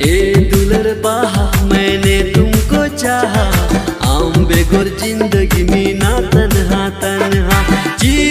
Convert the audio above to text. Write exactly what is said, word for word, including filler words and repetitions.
ए दुलर बाहा मैंने तुमको चाहा, आम बेगोर जिंदगी में ना तन्हा तन्हा जी।